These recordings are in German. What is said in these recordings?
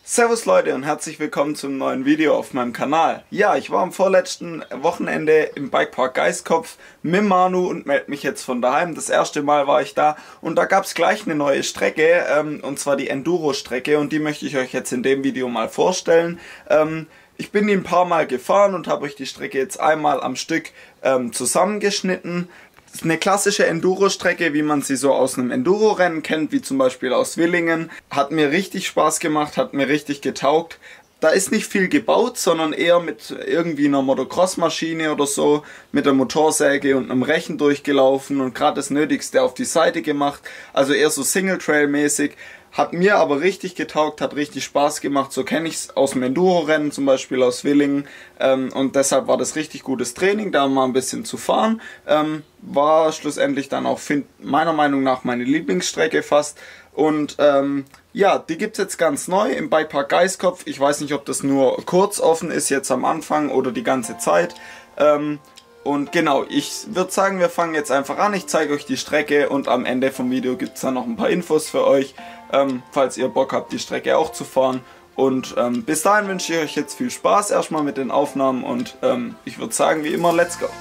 Servus Leute und herzlich willkommen zum neuen Video auf meinem Kanal. Ja, ich war am vorletzten Wochenende im Bikepark Geistkopf mit Manu und melde mich jetzt von daheim. Das erste Mal war ich da und da gab es gleich eine neue Strecke, und zwar die Enduro-Strecke, und die möchte ich euch jetzt in dem Video mal vorstellen. Ich bin die ein paar Mal gefahren und habe euch die Strecke jetzt einmal am Stück zusammengeschnitten. Das ist eine klassische Enduro-Strecke, wie man sie so aus einem Enduro-Rennen kennt, wie zum Beispiel aus Willingen. Hat mir richtig Spaß gemacht, hat mir richtig getaugt. Da ist nicht viel gebaut, sondern eher mit irgendwie einer Motocross-Maschine oder so, mit der Motorsäge und einem Rechen durchgelaufen und gerade das Nötigste auf die Seite gemacht. Also eher so Single-Trail-mäßig. Hat mir aber richtig getaugt, hat richtig Spaß gemacht. So kenne ich es aus dem Enduro-Rennen, zum Beispiel aus Willingen. Und deshalb war das richtig gutes Training, da mal ein bisschen zu fahren. War schlussendlich dann auch, meiner Meinung nach, meine Lieblingsstrecke fast. Und ja, die gibt es jetzt ganz neu im Bikepark Geistkopf. Ich weiß nicht, ob das nur kurz offen ist, jetzt am Anfang oder die ganze Zeit. Und genau, ich würde sagen, wir fangen jetzt einfach an. Ich zeige euch die Strecke und am Ende vom Video gibt es dann noch ein paar Infos für euch, falls ihr Bock habt, die Strecke auch zu fahren. Und bis dahin wünsche ich euch jetzt viel Spaß erstmal mit den Aufnahmen und ich würde sagen, wie immer, let's go!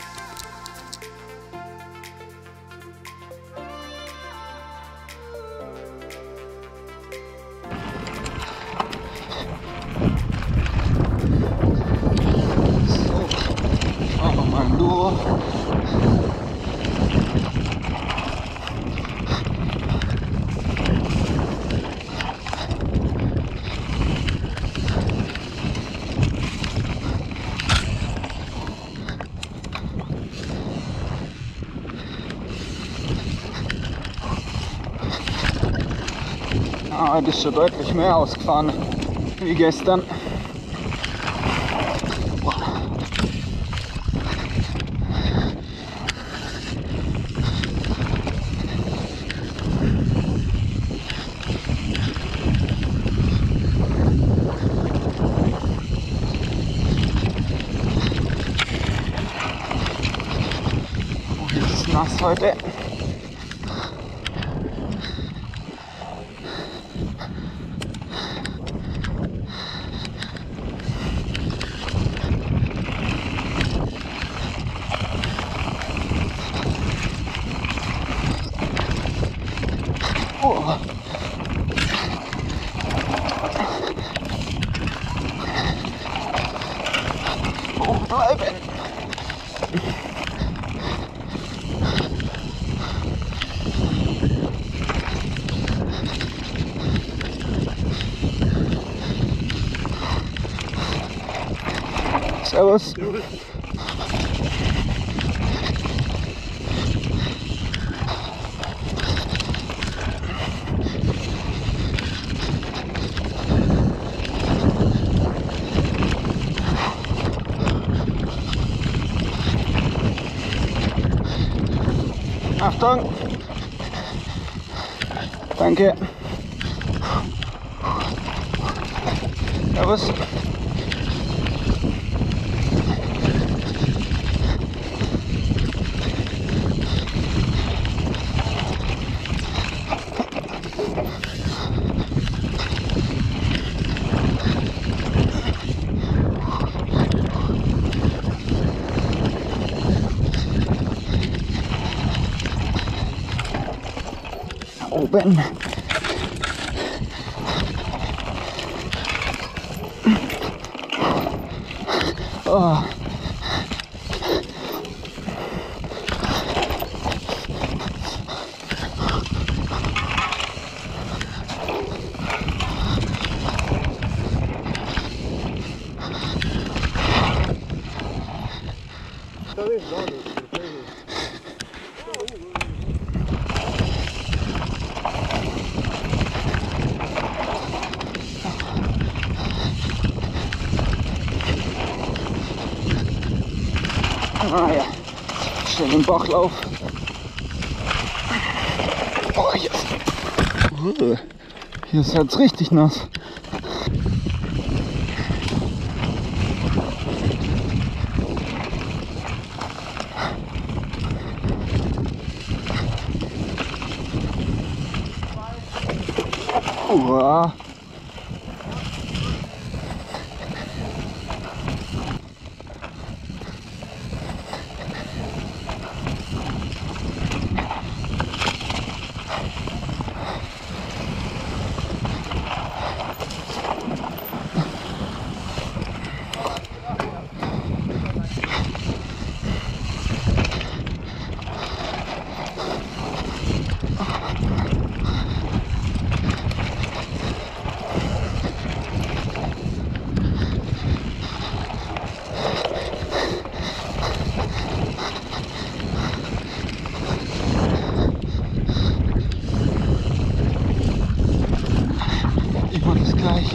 Das ist schon deutlich mehr ausgefahren wie gestern. Oh, es ist nass heute. Oh. Bleiben. Servus. Achtung! Danke! Servus! Oben. Oh. Ah ja, schön im Bachlauf. Oh, hier ist jetzt richtig nass. Uah.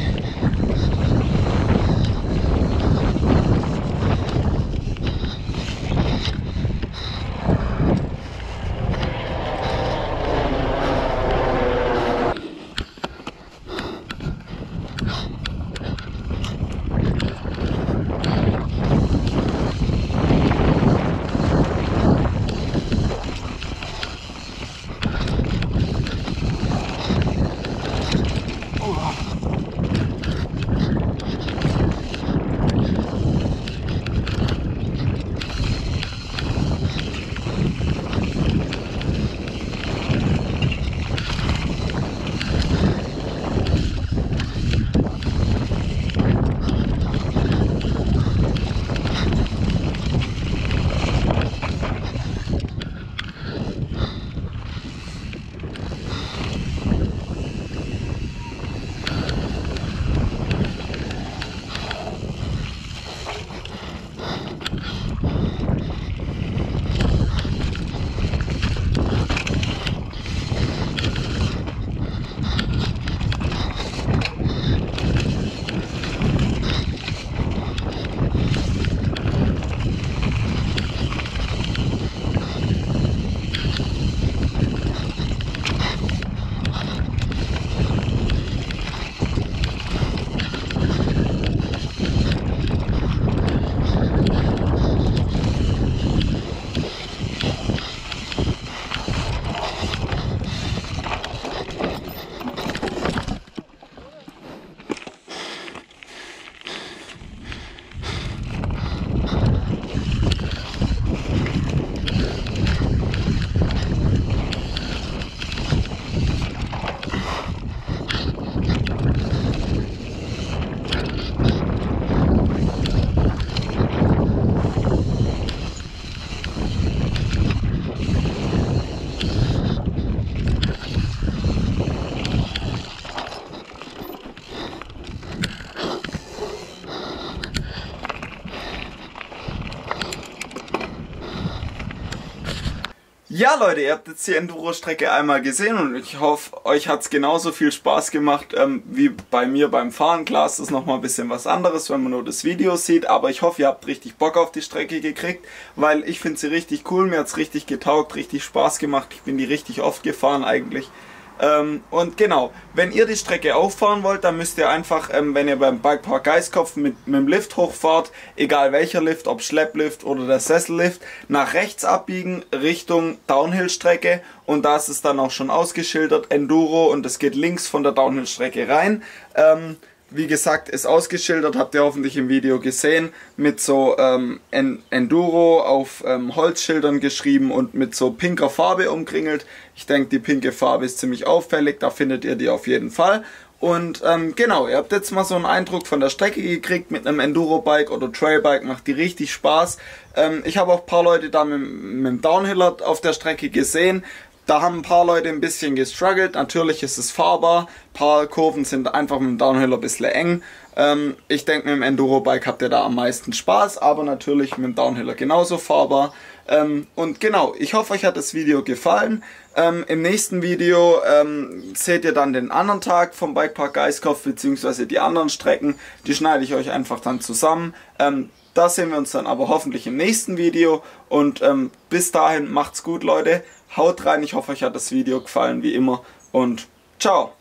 Ja Leute, ihr habt jetzt die Enduro-Strecke einmal gesehen und ich hoffe, euch hat es genauso viel Spaß gemacht wie bei mir beim Fahren. Klar ist das nochmal ein bisschen was anderes, wenn man nur das Video sieht, aber ich hoffe, ihr habt richtig Bock auf die Strecke gekriegt, weil ich finde sie richtig cool, mir hat es richtig getaugt, richtig Spaß gemacht, ich bin die richtig oft gefahren eigentlich. Und genau, wenn ihr die Strecke auffahren wollt, dann müsst ihr einfach, wenn ihr beim Bikepark Geiskopf mit dem Lift hochfahrt, egal welcher Lift, ob Schlepplift oder der Sessellift, nach rechts abbiegen Richtung Downhill-Strecke und da ist es dann auch schon ausgeschildert, Enduro, und es geht links von der Downhill-Strecke rein. Wie gesagt, ist ausgeschildert, habt ihr hoffentlich im Video gesehen, mit so Enduro auf Holzschildern geschrieben und mit so pinker Farbe umkringelt. Ich denke, die pinke Farbe ist ziemlich auffällig, da findet ihr die auf jeden Fall. Und genau, ihr habt jetzt mal so einen Eindruck von der Strecke gekriegt. Mit einem Enduro-Bike oder Trailbike macht die richtig Spaß. Ich habe auch ein paar Leute da mit dem Downhiller auf der Strecke gesehen. Da haben ein paar Leute ein bisschen gestruggelt. Natürlich ist es fahrbar. Ein paar Kurven sind einfach mit dem Downhiller ein bisschen eng. Ich denke, mit dem Enduro-Bike habt ihr da am meisten Spaß, aber natürlich mit dem Downhiller genauso fahrbar. Und genau, ich hoffe, euch hat das Video gefallen. Im nächsten Video seht ihr dann den anderen Tag vom Bikepark Geiskopf bzw. die anderen Strecken. Die schneide ich euch einfach dann zusammen. Da sehen wir uns dann aber hoffentlich im nächsten Video. Und bis dahin macht's gut, Leute. Haut rein, ich hoffe, euch hat das Video gefallen, wie immer. Und ciao!